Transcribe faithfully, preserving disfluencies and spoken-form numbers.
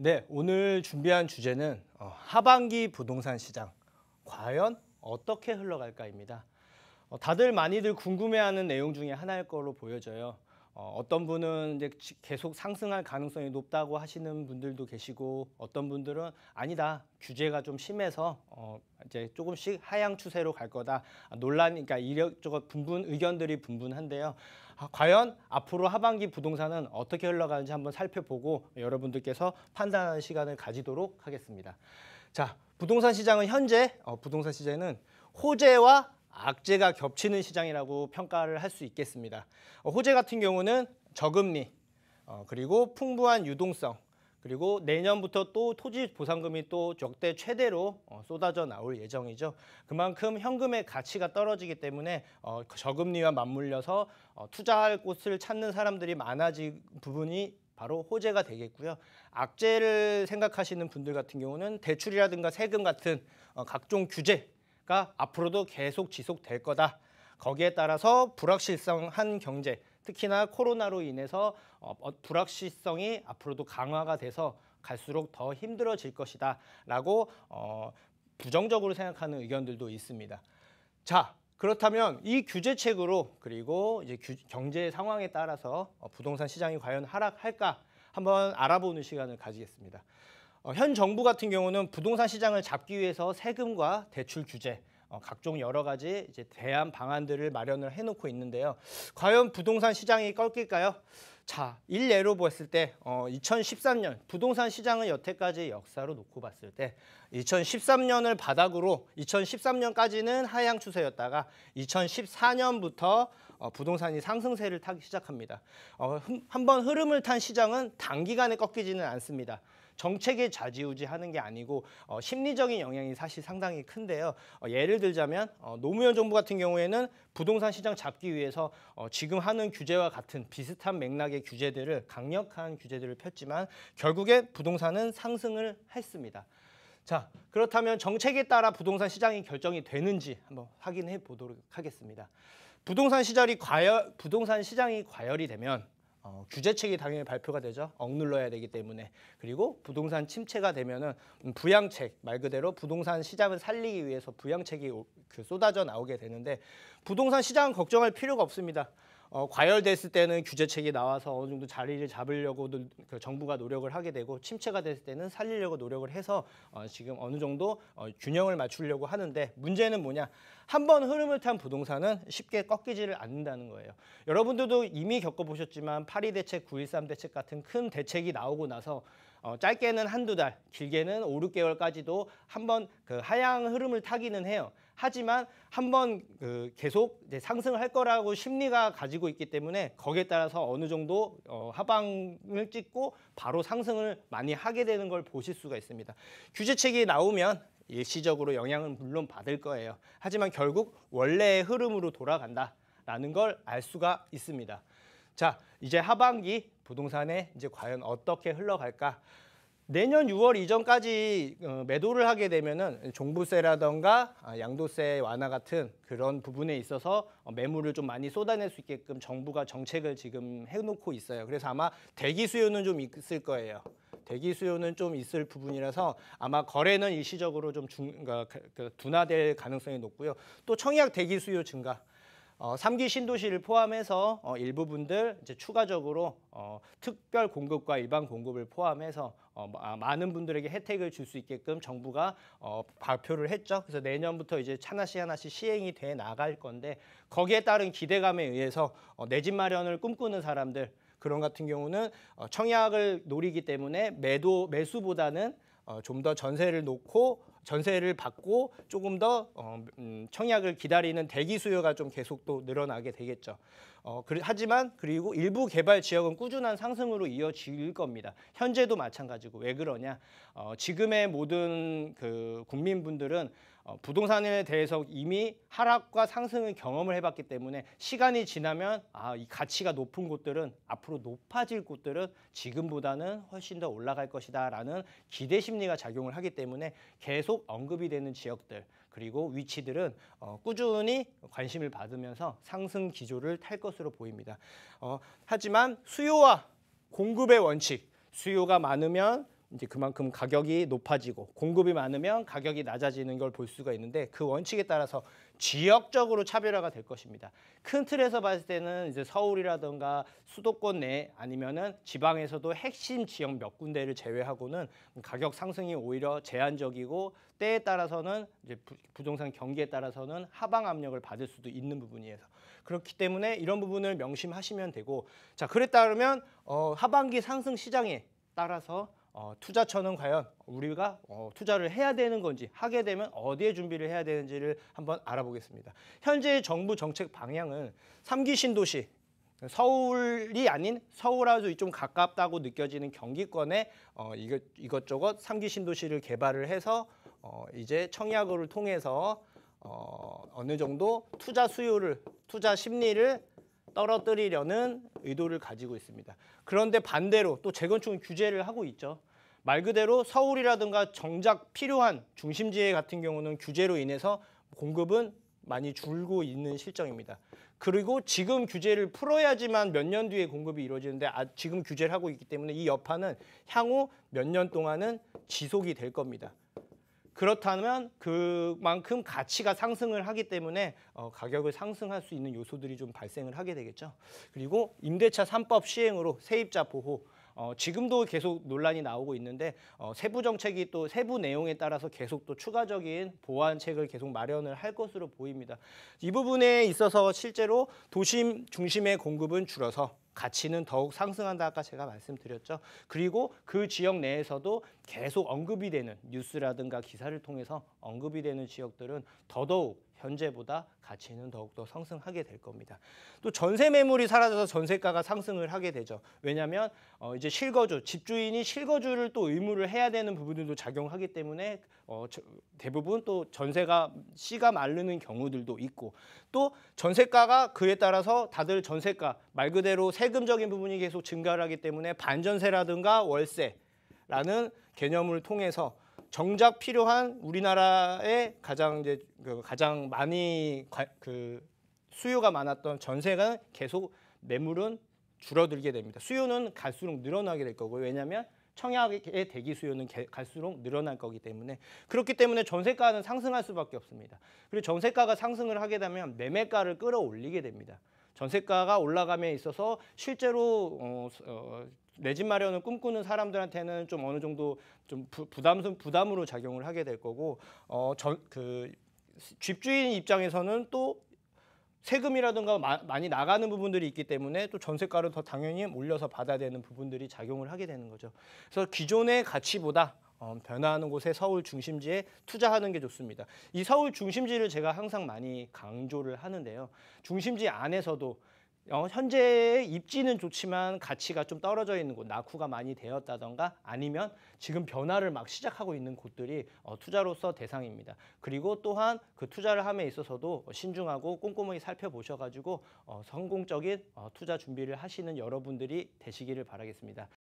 네, 오늘 준비한 주제는 어, 하반기 부동산 시장 과연 어떻게 흘러갈까입니다. 어, 다들 많이들 궁금해하는 내용 중에 하나일 거로 보여져요. 어, 어떤 분은 이제 계속 상승할 가능성이 높다고 하시는 분들도 계시고, 어떤 분들은 아니다, 규제가 좀 심해서 어, 이제 조금씩 하향 추세로 갈 거다. 아, 논란, 그러니까 이력저것 분분 의견들이 분분한데요. 아, 과연 앞으로 하반기 부동산은 어떻게 흘러가는지 한번 살펴보고 여러분들께서 판단하는 시간을 가지도록 하겠습니다. 자, 부동산 시장은 현재 어, 부동산 시장은 호재와 악재가 겹치는 시장이라고 평가를 할 수 있겠습니다. 어, 호재 같은 경우는 저금리, 어, 그리고 풍부한 유동성, 그리고 내년부터 또 토지 보상금이 또 역대 최대로 어, 쏟아져 나올 예정이죠. 그만큼 현금의 가치가 떨어지기 때문에 어, 저금리와 맞물려서 어, 투자할 곳을 찾는 사람들이 많아진 부분이 바로 호재가 되겠고요. 악재를 생각하시는 분들 같은 경우는 대출이라든가 세금 같은 어, 각종 규제 가 앞으로도 계속 지속될 거다. 거기에 따라서 불확실성한 경제, 특히나 코로나로 인해서 어, 불확실성이 앞으로도 강화가 돼서 갈수록 더 힘들어질 것이다 라고 어, 부정적으로 생각하는 의견들도 있습니다. 자, 그렇다면 이 규제책으로, 그리고 이제 규, 경제 상황에 따라서 어, 부동산 시장이 과연 하락할까 한번 알아보는 시간을 가지겠습니다. 어, 현 정부 같은 경우는 부동산 시장을 잡기 위해서 세금과 대출 규제, 어, 각종 여러 가지 이제 대안 방안들을 마련을 해놓고 있는데요. 과연 부동산 시장이 꺾일까요? 자, 일례로 봤을 때 어, 이천십삼 년 부동산 시장을 여태까지 역사로 놓고 봤을 때 이천십삼 년을 바닥으로 이천십삼 년까지는 하향 추세였다가 이천십사 년부터 어, 부동산이 상승세를 타기 시작합니다. 어, 한번 흐름을 탄 시장은 단기간에 꺾이지는 않습니다. 정책에 좌지우지하는 게 아니고 어, 심리적인 영향이 사실 상당히 큰데요. 어, 예를 들자면 어, 노무현 정부 같은 경우에는 부동산 시장 잡기 위해서 어, 지금 하는 규제와 같은 비슷한 맥락의 규제들을 강력한 규제들을 폈지만 결국에 부동산은 상승을 했습니다. 자, 그렇다면 정책에 따라 부동산 시장이 결정이 되는지 한번 확인해 보도록 하겠습니다. 부동산 시장이 과열, 부동산 시장이 과열이 되면 어, 규제책이 당연히 발표가 되죠. 억눌러야 되기 때문에. 그리고 부동산 침체가 되면은 부양책, 말 그대로 부동산 시장을 살리기 위해서 부양책이 그 쏟아져 나오게 되는데, 부동산 시장은 걱정할 필요가 없습니다. 어, 과열됐을 때는 규제책이 나와서 어느 정도 자리를 잡으려고 그 정부가 노력을 하게 되고, 침체가 됐을 때는 살리려고 노력을 해서 어, 지금 어느 정도 어, 균형을 맞추려고 하는데, 문제는 뭐냐? 한번 흐름을 탄 부동산은 쉽게 꺾이지를 않는다는 거예요. 여러분들도 이미 겪어보셨지만 팔이 대책, 구일삼 대책 같은 큰 대책이 나오고 나서 어, 짧게는 한두 달, 길게는 오, 육 개월까지도 한번 그 하향 흐름을 타기는 해요. 하지만 한번 그 계속 이제 상승을 할 거라고 심리가 가지고 있기 때문에 거기에 따라서 어느 정도 어, 하방을 찍고 바로 상승을 많이 하게 되는 걸 보실 수가 있습니다. 규제책이 나오면 일시적으로 영향은 물론 받을 거예요. 하지만 결국 원래의 흐름으로 돌아간다라는 걸 알 수가 있습니다. 자, 이제 하반기 부동산에 이제 과연 어떻게 흘러갈까? 내년 유월 이전까지 매도를 하게 되면은 종부세라던가 양도세 완화 같은 그런 부분에 있어서 매물을 좀 많이 쏟아낼 수 있게끔 정부가 정책을 지금 해놓고 있어요. 그래서 아마 대기 수요는 좀 있을 거예요. 대기 수요는 좀 있을 부분이라서 아마 거래는 일시적으로 좀 중, 그러니까 둔화될 가능성이 높고요. 또 청약 대기 수요 증가. 어, 삼 기 신도시를 포함해서 어, 일부분들 이제 추가적으로 어, 특별 공급과 일반 공급을 포함해서 어, 많은 분들에게 혜택을 줄 수 있게끔 정부가 어, 발표를 했죠. 그래서 내년부터 이제 하나씩 하나씩 시행이 돼 나갈 건데, 거기에 따른 기대감에 의해서 어, 내 집 마련을 꿈꾸는 사람들, 그런 같은 경우는 어, 청약을 노리기 때문에 매도 매수보다는 어, 좀 더 전세를 놓고 전세를 받고 조금 더 어, 음, 청약을 기다리는 대기 수요가 좀 계속 또 늘어나게 되겠죠. 어, 그, 하지만 그리고 일부 개발 지역은 꾸준한 상승으로 이어질 겁니다. 현재도 마찬가지고. 왜 그러냐? 어, 지금의 모든 그 국민분들은 어, 부동산에 대해서 이미 하락과 상승을 경험을 해봤기 때문에 시간이 지나면 아, 이 가치가 높은 곳들은 앞으로 높아질 곳들은 지금보다는 훨씬 더 올라갈 것이다 라는 기대 심리가 작용을 하기 때문에 계속 언급이 되는 지역들, 그리고 위치들은 어, 꾸준히 관심을 받으면서 상승 기조를 탈 것으로 보입니다. 어, 하지만 수요와 공급의 원칙, 수요가 많으면 이제 그만큼 가격이 높아지고 공급이 많으면 가격이 낮아지는 걸 볼 수가 있는데 그 원칙에 따라서 지역적으로 차별화가 될 것입니다. 큰 틀에서 봤을 때는 이제 서울이라든가 수도권 내 아니면은 지방에서도 핵심 지역 몇 군데를 제외하고는 가격 상승이 오히려 제한적이고 때에 따라서는 이제 부동산 경기에 따라서는 하방 압력을 받을 수도 있는 부분이에요. 그렇기 때문에 이런 부분을 명심하시면 되고 자 그랬다면 어, 하반기 상승 시장에 따라서 어, 투자처는 과연 우리가 어, 투자를 해야 되는 건지 하게 되면 어디에 준비를 해야 되는지를 한번 알아보겠습니다. 현재 정부 정책 방향은 삼 기 신도시 서울이 아닌 서울하고 좀 가깝다고 느껴지는 경기권에 어, 이것, 이것저것 삼 기 신도시를 개발을 해서 어, 이제 청약을 통해서 어, 어느 정도 투자 수요를 투자 심리를 떨어뜨리려는 의도를 가지고 있습니다. 그런데 반대로 또 재건축은 규제를 하고 있죠. 말 그대로 서울이라든가 정작 필요한 중심지 같은 경우는 규제로 인해서 공급은 많이 줄고 있는 실정입니다. 그리고 지금 규제를 풀어야지만 몇 년 뒤에 공급이 이루어지는데 아, 지금 규제를 하고 있기 때문에 이 여파는 향후 몇 년 동안은 지속이 될 겁니다. 그렇다면 그만큼 가치가 상승을 하기 때문에 어, 가격을 상승할 수 있는 요소들이 좀 발생을 하게 되겠죠. 그리고 임대차 삼 법 시행으로 세입자 보호 어, 지금도 계속 논란이 나오고 있는데 어, 세부 정책이 또 세부 내용에 따라서 계속 또 추가적인 보완책을 계속 마련을 할 것으로 보입니다. 이 부분에 있어서 실제로 도심 중심의 공급은 줄어서 가치는 더욱 상승한다 아까 제가 말씀드렸죠. 그리고 그 지역 내에서도 계속 언급이 되는 뉴스라든가 기사를 통해서 언급이 되는 지역들은 더더욱 현재보다 가치는 더욱더 상승하게 될 겁니다. 또 전세 매물이 사라져서 전세가가 상승을 하게 되죠. 왜냐하면 어 이제 실거주, 집주인이 실거주를 또 의무를 해야 되는 부분들도 작용하기 때문에 어 대부분 또 전세가 씨가 마르는 경우들도 있고 또 전세가가 그에 따라서 다들 전세가 말 그대로 세금적인 부분이 계속 증가를 하기 때문에 반전세라든가 월세라는 개념을 통해서 정작 필요한 우리나라의 가장 이제 그 가장 많이 과, 그 수요가 많았던 전세가 계속 매물은 줄어들게 됩니다. 수요는 갈수록 늘어나게 될 거고요. 왜냐하면 청약의 대기 수요는 개, 갈수록 늘어날 거기 때문에 그렇기 때문에 전세가는 상승할 수밖에 없습니다. 그리고 전세가가 상승을 하게 되면 매매가를 끌어올리게 됩니다. 전세가가 올라감에 있어서 실제로 어, 어, 내 집 마련을 꿈꾸는 사람들한테는 좀 어느 정도 좀 부, 부담 부담으로 작용을 하게 될 거고 어, 전, 그 집주인 입장에서는 또 세금이라든가 마, 많이 나가는 부분들이 있기 때문에 또 전세가를 더 당연히 올려서 받아야 되는 부분들이 작용을 하게 되는 거죠. 그래서 기존의 가치보다 어, 변화하는 곳에 서울 중심지에 투자하는 게 좋습니다. 이 서울 중심지를 제가 항상 많이 강조를 하는데요. 중심지 안에서도 어, 현재의 입지는 좋지만 가치가 좀 떨어져 있는 곳, 낙후가 많이 되었다던가 아니면 지금 변화를 막 시작하고 있는 곳들이 어, 투자로서 대상입니다. 그리고 또한 그 투자를 함에 있어서도 신중하고 꼼꼼히 살펴보셔가지고 어, 성공적인 어, 투자 준비를 하시는 여러분들이 되시기를 바라겠습니다.